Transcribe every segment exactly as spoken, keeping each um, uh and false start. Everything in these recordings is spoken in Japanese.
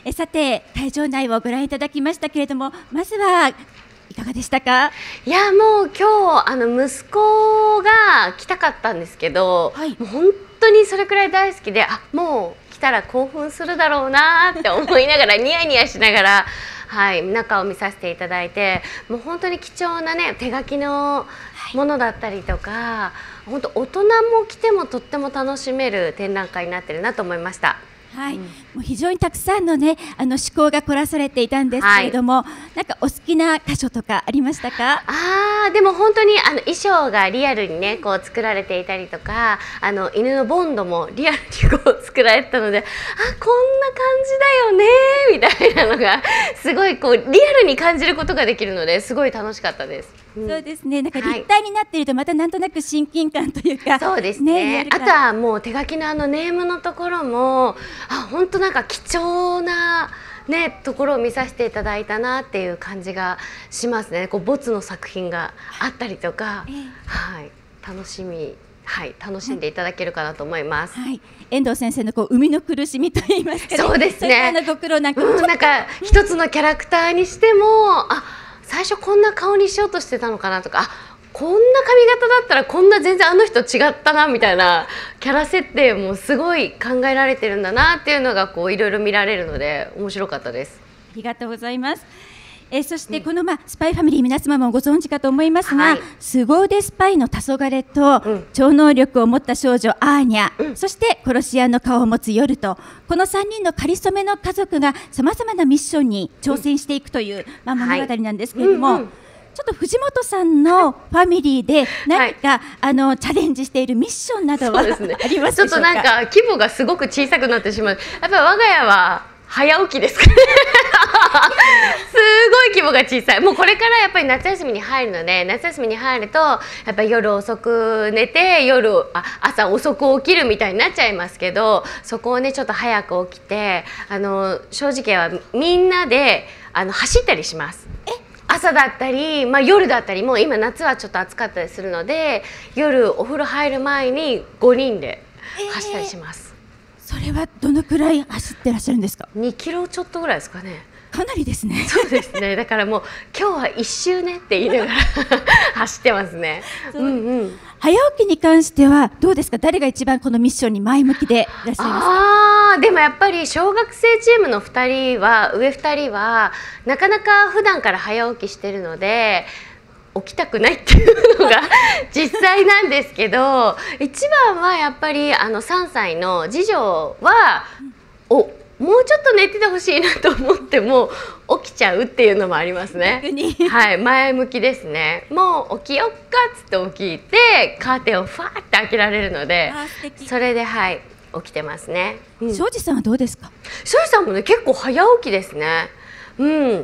えさて会場内をご覧いただきましたけれども、まずはいかがでしたか？ いやもう今日あの息子が来たかったんですけど、はい、もう本当にそれくらい大好きで、あもう来たら興奮するだろうなって思いながらニヤニヤしながら、はい、中を見させていただいて、もう本当に貴重なね手書きのものだったりとか、はい、本当大人も来てもとっても楽しめる展覧会になってるなと思いました。 はい、うん、もう非常にたくさんのねあの趣向が凝らされていたんですけれども、はい、なんかお好きな箇所とかありましたか？ あーでも本当にあの衣装がリアルにねこう作られていたりとか、あの犬のボンドもリアルにこう作られてたので、あこんな感じだよねみたいなのがすごいこうリアルに感じることができるのですごい楽しかったです。 うん、そうですね。なんか立体になっているとまたなんとなく親近感というか、はい、 そうですね。あとはもう手書きのあのネームのところもあ本当なんか貴重なねところを見させていただいたなっていう感じがしますね。こう没の作品があったりとか、えー、はい楽しみ。はい、楽しんでいただけるかなと思います。 はい、遠藤先生のこう生みの苦しみと言いますか、ね、 そうですね。 そういうご苦労なんか、 うん、なんか一つのキャラクターにしても、あ、最初こんな顔にしようとしてたのかなとか、あ、こんな髪型だったらこんな全然あの人違ったなみたいなキャラ設定もすごい考えられてるんだなっていうのがこういろいろ見られるので面白かったです。 ありがとうございます。えー、そしてこの、まあ、スパイファミリー皆様もご存知かと思いますが、はい、凄腕スパイの黄昏と、うん、超能力を持った少女アーニャ、うん、そして殺し屋の顔を持つヨルと、このさんにんのかりそめの家族がさまざまなミッションに挑戦していくという、うんまあ、物語なんですけれども、はいうんうん、ちょっと藤本さんのファミリーで何か、はい、あのチャレンジしているミッションなどは、ね、ありますでしょうか？ ちょっとなんか規模がすごく小さくなってしまう。やっぱり我が家は早起きですかねすごい規模が小さい。もうこれからやっぱり夏休みに入るので、夏休みに入るとやっぱり夜遅く寝て夜あ朝遅く起きるみたいになっちゃいますけど、そこをねちょっと早く起きて、あの正直はみんなであの走ったりします。え朝だったり、まあ、夜だったり、もう今夏はちょっと暑かったりするので、夜お風呂入る前にごにんで走ったりします。 えー、それはどのくらい走ってらっしゃるんですか？ にキロちょっとぐらいですかね。 かなりですね。 そうですね。だからもう今日は一周ねって言いながら走ってますね。うんうん。 早起きに関してはどうですか？誰が一番このミッションに前向きでいらっしゃいますか？ ああ、でもやっぱり小学生チームのふたりは上ふたりはなかなか普段から早起きしてるので。起きたくないっていうのが実際なんですけど、一番はやっぱりあのさんさいの次女はおもうちょっと寝ててほしいなと思っても起きちゃうっていうのもありますね。はい、前向きですね。もう起きよっかっつって起きてカーテンをファーって開けられるので、それではい起きてますね。 庄司さんはどうですか？ 庄司さんもね結構早起きですね。うん、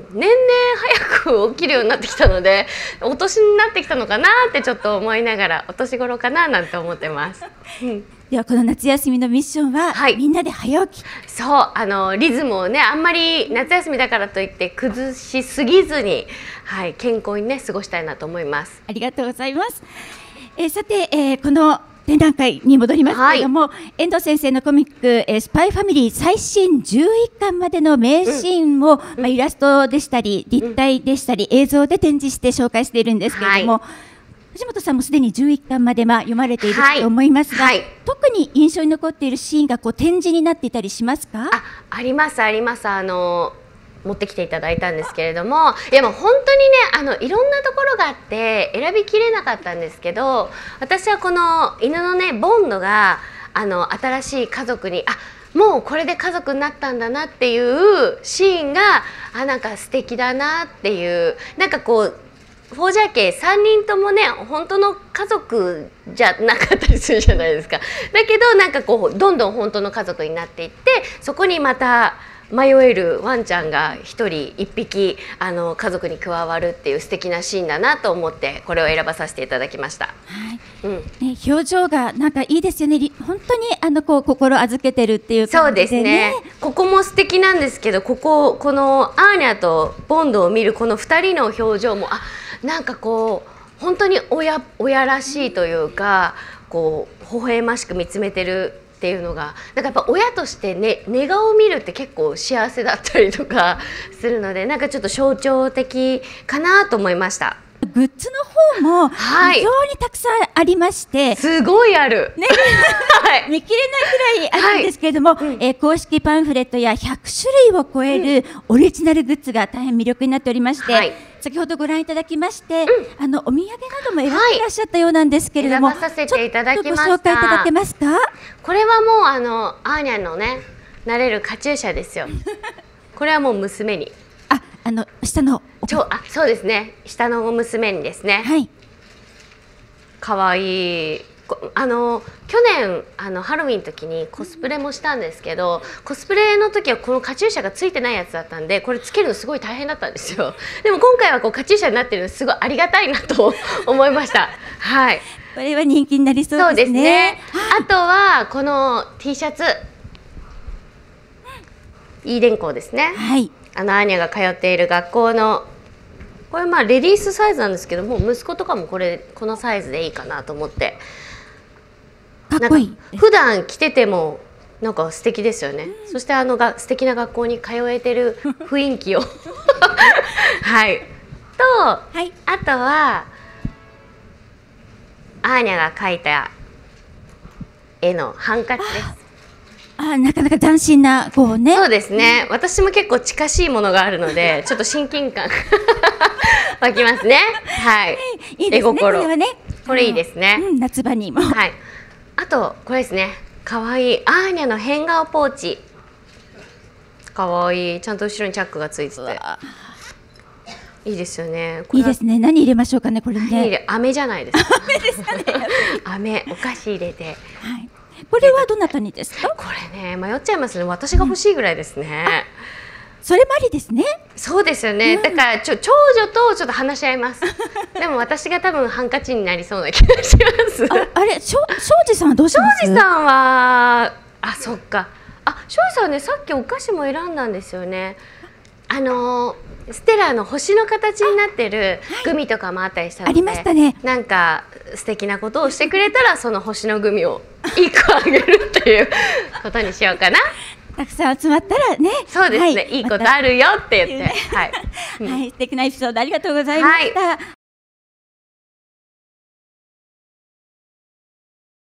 年々早く起きるようになってきたので、お年になってきたのかなってちょっと思いながら、お年頃かななんて思ってます。うん、 ではこの夏休みのミッションは、はい、みんなで早起き。 そうあのリズムをねあんまり夏休みだからといって崩しすぎずに、はい、健康にね過ごしたいなと思います。 ありがとうございます。えー、さて、えー、この展覧会に戻りますけれども、はい、遠藤先生のコミック、えー、スパイファミリー最新じゅういっかんまでの名シーンを、うんまあ、イラストでしたり立体でしたり、うん、映像で展示して紹介しているんですけれども、はい、藤本さんもすでにじゅういっかんまで、まあ、読まれていると思いますが、はいはい、特に印象に残っているシーンがこう展示になっていたりしますか？ あ、ありますあります。あの持ってきていただいたんですけれども、いやもう本当にねあのいろんなところがあって選びきれなかったんですけど、私はこの犬のねボンドがあの新しい家族にあもうこれで家族になったんだなっていうシーンがあなんか素敵だなっていう、なんかこうフォージャー家さんにんともね本当の家族じゃなかったりするじゃないですか。だけどなんかこうどんどん本当の家族になっていって、そこにまた迷えるワンちゃんが一人一匹あの家族に加わるっていう素敵なシーンだなと思ってこれを選ばさせていただきました。 はいうんね、表情がなんかいいですよね。本当にあのこう心預けてるっていう感じで、ね、そうですね。 ここも素敵なんですけど、こここのアーニャとボンドを見るこのふたりの表情もあなんかこう本当に親親らしいというか、こう微笑ましく見つめてるっっていうのがなんかやっぱ親としてね寝顔を見るって結構幸せだったりとかするので、なんかちょっと象徴的かなと思いました。 グッズの方も非常にたくさんありまして、はい、 すごいある、 ねはい、見切れないぐらいあるんですけれども、はい、えー、公式パンフレットやひゃくしゅるいを超えるオリジナルグッズが大変魅力になっておりまして、はい、先ほどご覧いただきまして、うん、あのお土産なども選んでいらっしゃったようなんですけれども、 はい、選ばさせていただきました。 ちょっとご紹介いただけますか。 これはもうあのアーニャのねなれるカチューシャですよこれはもう娘に、 あ、あの下のちょあそうですね、下の娘にですね、 はい、 かわいい。あの去年あのハロウィンの時にコスプレもしたんですけど、コスプレの時はこのカチューシャがついてないやつだったんで、これつけるのすごい大変だったんですよ。でも今回はこうカチューシャになってるのすごいありがたいなと思いましたはい、 これは人気になりそうですね。そうですね、 はい、あとはこの T シャツ、イーデン校ですね、 はい、あのアーニャが通っている学校の、これまあレディースサイズなんですけども、息子とかもこれこのサイズでいいかなと思って、 かっこいい。 普段着ててもなんか素敵ですよね、うん、そしてあのが素敵な学校に通えてる雰囲気をはいと、はい、あとはアーニャが描いた絵のハンカチです。 あ、なかなか斬新なこうね。 そうですね、私も結構近しいものがあるのでちょっと親近感湧きますね。はい、 いいですね、 絵心、 これはね、 これいいですね、 うん、夏場にも。 はい、あとこれですね、かわいいアーニャの変顔ポーチ、かわいい、ちゃんと後ろにチャックがついてていいですよね。 いいですね。何入れましょうかね、これね。 飴じゃないですか。 飴ですかね。 飴、お菓子入れて。 はい。これはどなたにですか。 これね、迷っちゃいますね。私が欲しいぐらいですね。 うん、それもありですね。 そうですよね。うん、だからちょ長女とちょっと話し合います。でも私が多分ハンカチになりそうな気がします。 あ、あれ、庄司さんはどうします。 庄司さんは、あ、そっか。あ、庄司さんね、さっきお菓子も選んだんですよね。あのステラの星の形になってるグミとかもあったりしたので、 ありましたね。 なんか素敵なことをしてくれたらその星のグミをいっこあげるっていうことにしようかな。 たくさん集まったらね。 そうですね、はい、いいことあるよって言って、 はい、はい、素敵なエピソードありがとうございました。はい。